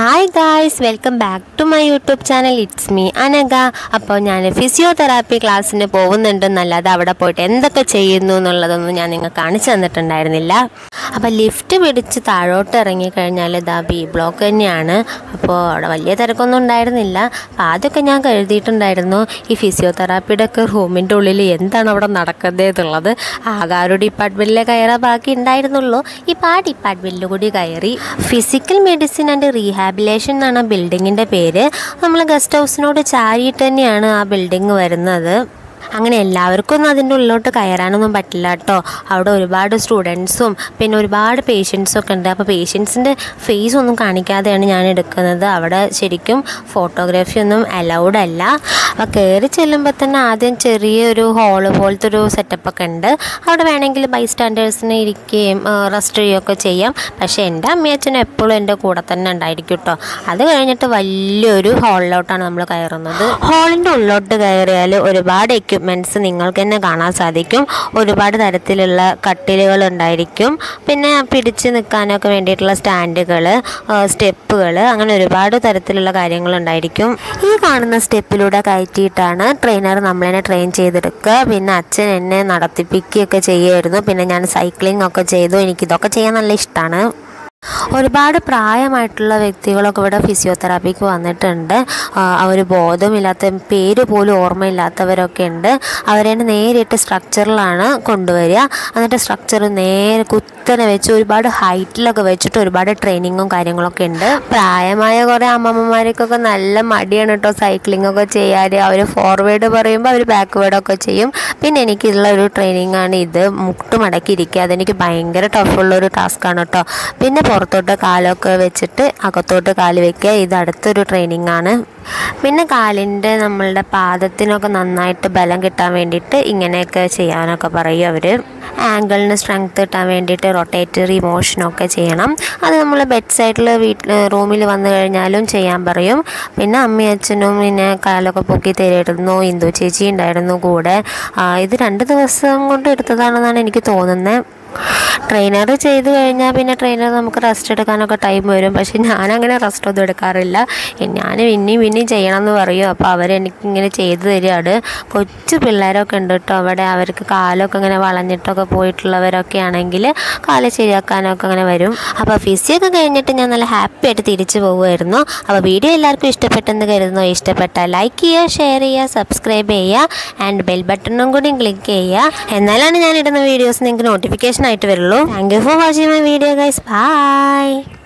Hi guys, welcome back to my YouTube channel. It's me Anaga. അപ്പോൾ ഞാൻ physiotherapy ക്ലാസ്സിന് പോകുന്നുണ്ടെന്നല്ലാതെ അവിടെ പോയിട്ട് എന്തൊക്കെ ചെയ്യുന്നു എന്നുള്ളതൊന്നും ഞാൻ നിങ്ങൾക്ക് കാണിച്ചു തന്നിട്ടുണ്ടായിരുന്നില്ല. അപ്പോൾ ലിഫ്റ്റ് പിടിച്ച് താഴോട്ട് ഇറങ്ങി കഴിഞ്ഞാൽ ദാ ബി ബ്ലോക്ക് തന്നെയാണ്. അപ്പോൾ അവിടെ വലിയ തിരക്കൊന്നും ഉണ്ടായിരുന്നില്ല. അപ്പോൾ ആദ്യമൊക്കെ ഞാൻ കരുതിയിട്ടുണ്ടായിരുന്നു ഈ ഫിസിയോതെറാപ്പിയുടെ ഒക്കെ റൂമിൻ്റെ ഉള്ളിൽ എന്താണ് അവിടെ നടക്കുന്നത് എന്നുള്ളത്. ആകെ ഒരു ഡിപ്പാർട്ട്മെൻറ്റിലെ കയറാൻ ബാക്കി ഉണ്ടായിരുന്നുള്ളൂ. ഇപ്പോൾ ആ ഡിപ്പാർട്ട്മെൻറ്റിൽ കൂടി കയറി. ഫിസിക്കൽ മെഡിസിൻ ആൻഡ് റീഹാബിലേഷൻ എന്നാണ് ബിൽഡിങ്ങിൻ്റെ പേര്. നമ്മൾ ഗസ്റ്റ് ഹൗസിനോട് ചാരിയിട്ട് തന്നെയാണ് ആ ബിൽഡിങ് വരുന്നത്. അങ്ങനെ എല്ലാവർക്കും ഒന്നും അതിൻ്റെ ഉള്ളിലോട്ട് കയറാനൊന്നും പറ്റില്ല കേട്ടോ. അവിടെ ഒരുപാട് സ്റ്റുഡൻസും പിന്നെ ഒരുപാട് പേഷ്യൻസും ഒക്കെ ഉണ്ട്. അപ്പോൾ പേഷ്യൻസിൻ്റെ ഫേസ് ഒന്നും കാണിക്കാതെയാണ് ഞാൻ എടുക്കുന്നത്. അവിടെ ശരിക്കും ഫോട്ടോഗ്രാഫി ഒന്നും അലൗഡ് അല്ല. അപ്പോൾ കയറി ചെല്ലുമ്പോൾ തന്നെ ആദ്യം ചെറിയൊരു ഹോള് പോലത്തെ ഒരു സെറ്റപ്പൊക്കെ ഉണ്ട്. അവിടെ വേണമെങ്കിൽ ബൈസ്റ്റാൻഡേഴ്സിന് ഇരിക്കുകയും റെസ്റ്റ് ചെയ്യുകയൊക്കെ ചെയ്യാം. പക്ഷേ എൻ്റെ അമ്മയച്ഛനും എപ്പോഴും എൻ്റെ കൂടെ തന്നെ ഉണ്ടായിരിക്കും കേട്ടോ. അത് കഴിഞ്ഞിട്ട് വലിയൊരു ഹോളിലോട്ടാണ് നമ്മൾ കയറുന്നത്. ഹോളിൻ്റെ ഉള്ളിലോട്ട് കയറിയാൽ ഒരുപാട് എക്യുപ്മെൻറ്റ്സ് നിങ്ങൾക്ക് തന്നെ കാണാൻ സാധിക്കും. ഒരുപാട് തരത്തിലുള്ള കട്ടിലുകൾ ഉണ്ടായിരിക്കും. പിന്നെ പിടിച്ച് നിൽക്കാനൊക്കെ വേണ്ടിയിട്ടുള്ള സ്റ്റാൻഡുകൾ, സ്റ്റെപ്പുകൾ, അങ്ങനെ ഒരുപാട് തരത്തിലുള്ള കാര്യങ്ങളുണ്ടായിരിക്കും. ഈ കാണുന്ന സ്റ്റെപ്പിലൂടെ കയറ്റിയിട്ടാണ് ട്രെയിനർ നമ്മളെന്നെ ട്രെയിൻ ചെയ്തെടുക്കുക. പിന്നെ അച്ഛൻ എന്നെ നടത്തിപ്പിക്കുകയൊക്കെ ചെയ്യുമായിരുന്നു. പിന്നെ ഞാൻ സൈക്ലിംഗ് ഒക്കെ ചെയ്തു. എനിക്കിതൊക്കെ ചെയ്യാൻ നല്ല ഇഷ്ടമാണ്. ഒരുപാട് പ്രായമായിട്ടുള്ള വ്യക്തികളൊക്കെ ഇവിടെ ഫിസിയോതെറാപ്പിക്ക് വന്നിട്ടുണ്ട്. അവർ ബോധമില്ലാത്ത, പേര് പോലും ഓർമ്മയില്ലാത്തവരൊക്കെ ഉണ്ട്. അവരെ നേരിട്ട് സ്ട്രക്ചറിലാണ് കൊണ്ടുവരിക. എന്നിട്ട് സ്ട്രക്ചർ നേരെ കുത്തനെ വെച്ച് ഒരുപാട് ഹൈറ്റിലൊക്കെ വെച്ചിട്ട് ഒരുപാട് ട്രെയിനിങ്ങും കാര്യങ്ങളൊക്കെ ഉണ്ട്. പ്രായമായ കുറേ അമ്മമ്മമാർക്കൊക്കെ നല്ല മടിയാണ് കേട്ടോ സൈക്ലിംഗ് ഒക്കെ ചെയ്യാൻ. അവർ ഫോർവേഡ് പറയുമ്പോൾ അവർ ബാക്ക്വേഡൊക്കെ ചെയ്യും. പിന്നെ എനിക്കുള്ള ഒരു ട്രെയിനിങ് ആണ് ഇത്. മുട്ട് മടക്കിയിരിക്കുക, അതെനിക്ക് ഭയങ്കര ടഫുള്ളൊരു ടാസ്ക്കാണ് കേട്ടോ. പിന്നെ പുറത്തോട്ട് കാലൊക്കെ വെച്ചിട്ട് അകത്തോട്ട് കാല് വെക്കുക, ഇത് അടുത്തൊരു ട്രെയിനിങ് ആണ്. പിന്നെ കാലിൻ്റെ നമ്മളുടെ പാദത്തിനൊക്കെ നന്നായിട്ട് ബലം കിട്ടാൻ വേണ്ടിയിട്ട് ഇങ്ങനെയൊക്കെ ചെയ്യാനൊക്കെ പറയും അവർ. ആങ്കിളിന് സ്ട്രെങ്ത് കിട്ടാൻ വേണ്ടിയിട്ട് റൊട്ടേറ്ററി മോഷനൊക്കെ ചെയ്യണം. അത് നമ്മൾ ബെഡ് സൈഡിൽ റൂമിൽ വന്നു കഴിഞ്ഞാലും ചെയ്യാൻ പറയും. പിന്നെ അമ്മയും അച്ഛനും പിന്നെ കാലൊക്കെ പൊക്കി തരുമായിരുന്നു. ഇന്ദു ചേച്ചി ഉണ്ടായിരുന്നു കൂടെ. ഇത് 2 ദിവസം കൊണ്ട് എടുത്തതാണെന്നാണ് എനിക്ക് തോന്നുന്നത്. ട്രെയിനർ ചെയ്ത് കഴിഞ്ഞാൽ പിന്നെ ട്രെയിനർ നമുക്ക് റെസ്റ്റ് എടുക്കാനൊക്കെ ടൈം വരും. പക്ഷെ ഞാനങ്ങനെ റെസ്റ്റ് ഒന്നും എടുക്കാറില്ല. ഞാൻ പിന്നെയും ചെയ്യണം എന്ന് പറയും. അപ്പോൾ അവരെനിക്കിങ്ങനെ ചെയ്ത് തരികയാണ്. കൊച്ചു പിള്ളേരൊക്കെ ഉണ്ട് കേട്ടോ അവിടെ. അവർക്ക് കാലൊക്കെ ഇങ്ങനെ വളഞ്ഞിട്ടൊക്കെ പോയിട്ടുള്ളവരൊക്കെ ആണെങ്കിൽ കാല് ശരിയാക്കാനൊക്കെ അങ്ങനെ വരും. അപ്പോൾ ഫിസിയൊക്കെ കഴിഞ്ഞിട്ട് ഞാൻ നല്ല ഹാപ്പി ആയിട്ട് തിരിച്ചു പോകുമായിരുന്നു. അപ്പോൾ വീഡിയോ എല്ലാവർക്കും ഇഷ്ടപ്പെട്ടെന്ന് കരുതുന്നു. ഇഷ്ടപ്പെട്ടാൽ ലൈക്ക് ചെയ്യുക, ഷെയർ ചെയ്യുക, സബ്സ്ക്രൈബ് ചെയ്യുക, ആൻഡ് ബെൽ ബട്ടണും കൂടി ക്ലിക്ക് ചെയ്യുക. എന്നാലാണ് ഞാൻ ഇടുന്ന വീഡിയോസ് നിങ്ങൾക്ക് നോട്ടിഫിക്കേഷൻ ആയിട്ട് വരുള്ളൂ. Thank you for watching my video guys. Bye.